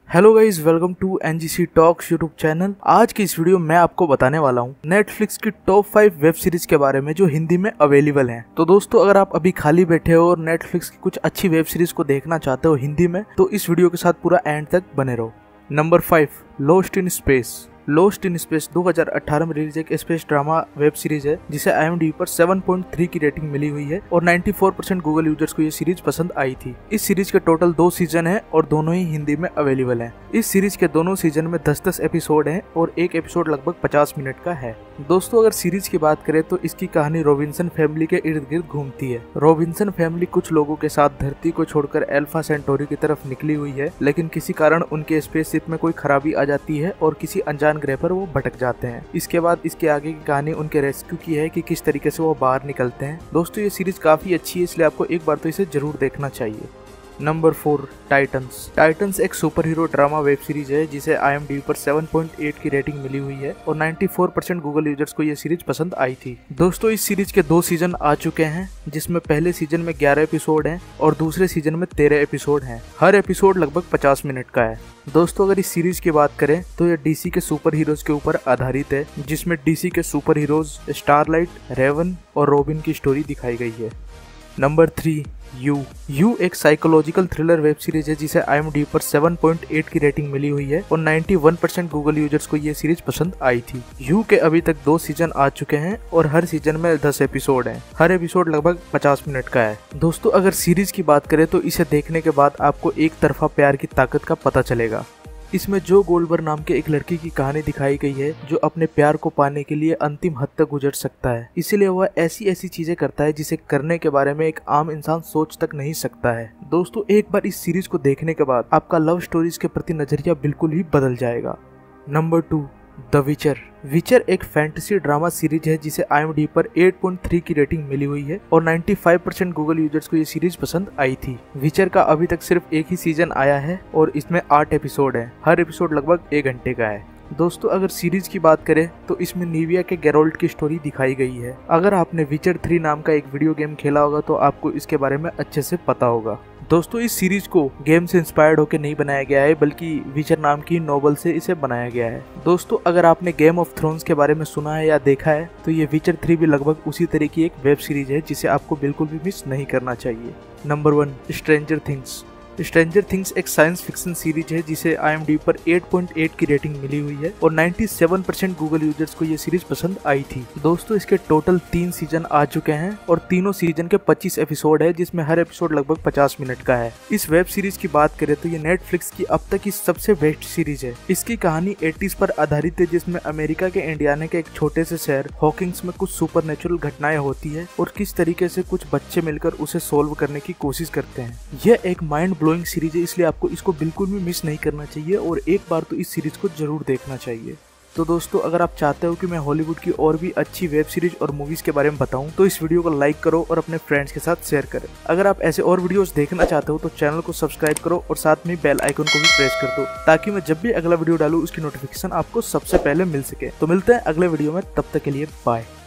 Hello guys, welcome to NGC talks YouTube channel. आज की इस वीडियो में आपको बताने वाला हूँ नेटफ्लिक्स की टॉप 5 वेब सीरीज के बारे में जो हिंदी में अवेलेबल हैं। तो दोस्तों, अगर आप अभी खाली बैठे हो और नेटफ्लिक्स की कुछ अच्छी वेब सीरीज को देखना चाहते हो हिंदी में, तो इस वीडियो के साथ पूरा एंड तक बने रहो। Number 5, lost in space. Lost in space 2018 में रिलीज एक स्पेस ड्रामा वेब सीरीज है जिसे IMDb पर 7.3 की रेटिंग मिली हुई है और 94% गूगल यूजर्स को ये सीरीज पसंद आई थी। इस सीरीज के टोटल 2 सीजन हैं और दोनों ही हिंदी में अवेलेबल हैं। इस सीरीज के दोनों सीजन में 10-10 एपिसोड हैं और एक एपिसोड लगभग 50 मिनट का है। दोस्तों, अगर सीरीज की बात करें तो इसकी कहानी रॉबिन्सन फैमिली के इर्द गिर्द घूमती है। रॉबिन्सन फैमिली कुछ लोगों के साथ धरती को छोड़कर अल्फा सेंटोरी की तरफ निकली हुई है, लेकिन किसी कारण उनके स्पेसशिप में कोई खराबी आ जाती है और किसी अनजान ग्रह पर वो भटक जाते हैं। इसके बाद इसके आगे की कहानी उनके रेस्क्यू की है कि किस तरीके से वो बाहर निकलते हैं। दोस्तों, ये सीरीज काफी अच्छी है, इसलिए आपको एक बार तो इसे जरूर देखना चाहिए। Number 4, Titans. टाइटन्स एक super hero drama web series है जिसे IMDb पर 7.8 की रेटिंग मिली हुई है और 94% गूगल यूजर्स को ये सीरीज पसंद आई थी। दोस्तों, इस सीरीज के 2 सीजन आ चुके हैं, जिसमें पहले सीजन में 11 एपिसोड हैं और दूसरे सीजन में 13 एपिसोड हैं। हर एपिसोड लगभग 50 मिनट का है। दोस्तों, अगर इस सीरीज की बात करें तो ये DC के सुपर हीरोज के ऊपर आधारित है, जिसमें DC के सुपर हीरोज स्टारलाइट, रेवन और रॉबिन की स्टोरी दिखाई गई है। नंबर 3, यू एक साइकोलॉजिकल थ्रिलर वेब सीरीज है जिसे IMDb पर 7.8 की रेटिंग मिली हुई है और 91% गूगल यूजर्स को ये सीरीज पसंद आई थी। यू के अभी तक 2 सीजन आ चुके हैं और हर सीजन में 10 एपिसोड हैं। हर एपिसोड लगभग 50 मिनट का है। दोस्तों, अगर सीरीज की बात करें तो इसे देखने के बाद आपको एक तरफा प्यार की ताकत का पता चलेगा। इसमें जो गोल्डबर्ग नाम के एक लड़की की कहानी दिखाई गई है जो अपने प्यार को पाने के लिए अंतिम हद तक गुजर सकता है। इसीलिए वह ऐसी चीजें करता है जिसे करने के बारे में एक आम इंसान सोच तक नहीं सकता है। दोस्तों, एक बार इस सीरीज को देखने के बाद आपका लव स्टोरीज के प्रति नजरिया बिल्कुल ही बदल जाएगा। नंबर 2, द विचर। विचर एक फैंटेसी ड्रामा सीरीज है जिसे IMDb पर 8.3 की रेटिंग मिली हुई है और 95% गूगल यूजर्स को ये सीरीज पसंद आई थी। विचर का अभी तक सिर्फ एक ही सीजन आया है और इसमें 8 एपिसोड हैं। हर एपिसोड लगभग 1 घंटे का है। दोस्तों, अगर सीरीज की बात करें तो इसमें निविया के गेरोल्ट की स्टोरी दिखाई गई है। अगर आपने विचर 3 नाम का एक वीडियो गेम खेला होगा तो आपको इसके बारे में अच्छे से पता होगा। दोस्तों, इस सीरीज को गेम से इंस्पायर्ड होकर नहीं बनाया गया है, बल्कि विचर नाम की नोवेल से इसे बनाया गया है। दोस्तों, अगर आपने गेम ऑफ थ्रोन्स के बारे में सुना है या देखा है तो ये विचर 3 भी लगभग उसी तरह की एक वेब सीरीज है जिसे आपको बिल्कुल भी मिस नहीं करना चाहिए। Number 1, Stranger Things. Stranger Things एक साइंस फिक्शन सीरीज है जिसे IMDb पर 8.8 की रेटिंग मिली हुई है और 97% गूगल यूजर्स को ये सीरीज पसंद आई थी। दोस्तों, इसके टोटल 3 सीजन आ चुके हैं और तीनों सीजन के 25 एपिसोड है, जिसमें हर एपिसोड लगभग 50 मिनट का है। इस वेब सीरीज की बात करें तो ये नेटफ्लिक्स की अब तक की सबसे बेस्ट सीरीज है। इसकी कहानी 80s पर आधारित है, जिसमें अमेरिका के इंडियाना के एक छोटे से शहर हॉकिंग्स में कुछ सुपरनेचुरल घटनाएं होती है और किस तरीके से कुछ बच्चे मिलकर उसे सोल्व करने की कोशिश करते हैं। यह एक माइंड ब्लोइंग सीरीज है, इसलिए आपको इसको बिल्कुल भी मिस नहीं करना चाहिए और एक बार तो इस सीरीज को जरूर देखना चाहिए। तो दोस्तों, अगर आप चाहते हो कि मैं हॉलीवुड की और भी अच्छी वेब सीरीज और मूवीज के बारे में बताऊं तो इस वीडियो को लाइक करो और अपने फ्रेंड्स के साथ शेयर करें। अगर आप ऐसे और वीडियोस देखना चाहते हो तो चैनल को सब्सक्राइब करो और साथ में बेल आइकन को भी प्रेस कर दो, ताकि मैं जब भी अगला वीडियो डालूं उसकी नोटिफिकेशन आपको सबसे पहले मिल सके। तो मिलते हैं अगले वीडियो में, तब तक के लिए बाय।